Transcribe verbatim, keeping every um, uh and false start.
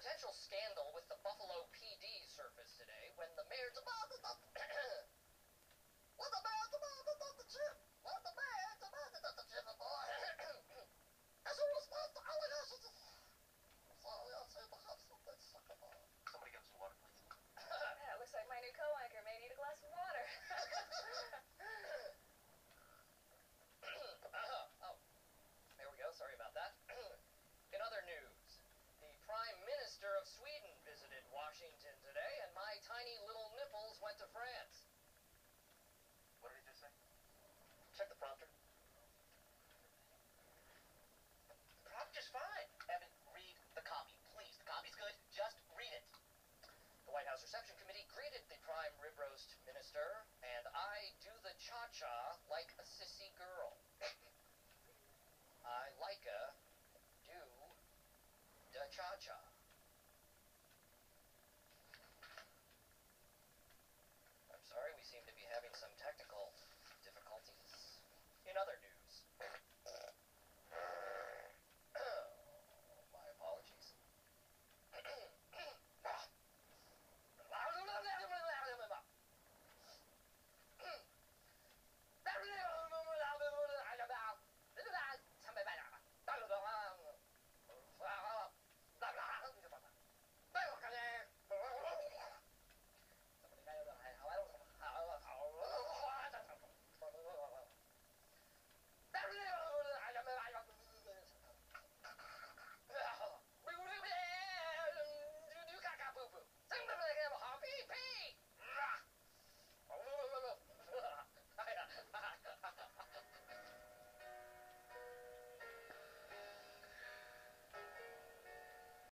potential scandal with the Buffalo P D surfaced today when the mayor's about to when the mayor's about to chip. When the mayor's about to chip, boy. As a response to allegations. Somebody get some water, please. Yeah, it looks like my new co-anchor may need a glass of water. Oh, there we go. Sorry about that. In other news, the Prime Minister of Sweden visited Washington today, and my tiny little nipples went to France. What did he just say? Check the prompter. The prompter's fine. Evan, read the copy, please. The copy's good. Just read it. The White House Reception Committee greeted the Prime Rib Roast Minister, and I do the cha-cha like a sissy girl. I like a do the cha-cha. I'm sorry, we seem to be having some technical difficulties. In other news,